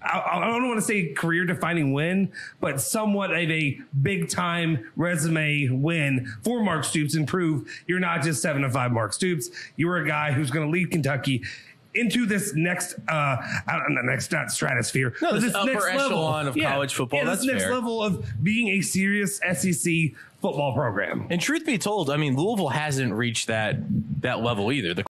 I don't want to say career-defining win, but somewhat of a big-time resume win for Mark Stoops and prove you're not just 7-5 Mark Stoops. You're a guy who's going to lead Kentucky into this next, not stratosphere, no, this upper next echelon of college football. Yeah, that's this next fair. level of being a serious SEC football program. And truth be told, I mean, Louisville hasn't reached that level either. The